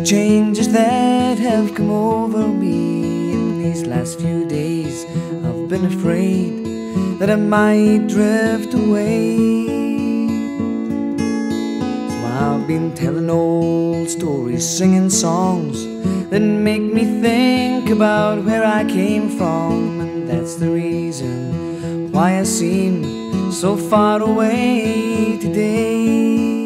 changes that have come over me in these last few days. I've been afraid that I might drift away, so I've been telling old stories, singing songs that make me think about where I came from. And that's the reason why I seem so far away today.